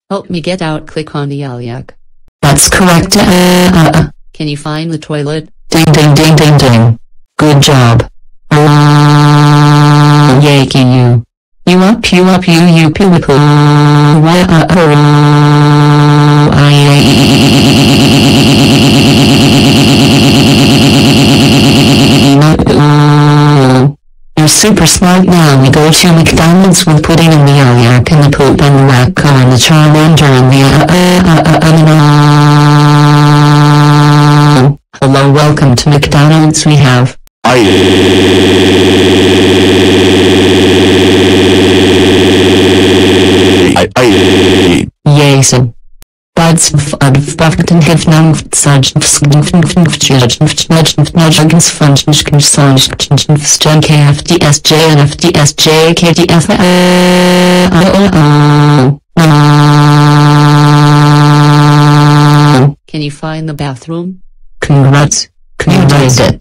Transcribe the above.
Help me get out. Click on the uolliaC. That's correct. Can you find the toilet? Ding ding ding ding ding. Good job. Yay, Ciyu. You up, you beautiful. You're super smart now. We go to McDonald's with pudding in the uolliaC and the poop and the wacko and the Charmander and the Hello, welcome to McDonald's. We have Jason. Buds Buffington have known Sergeant Nuggins Function Song KFDSJ and FDSJ KDF. Can you find the bathroom? Congrats, you did it.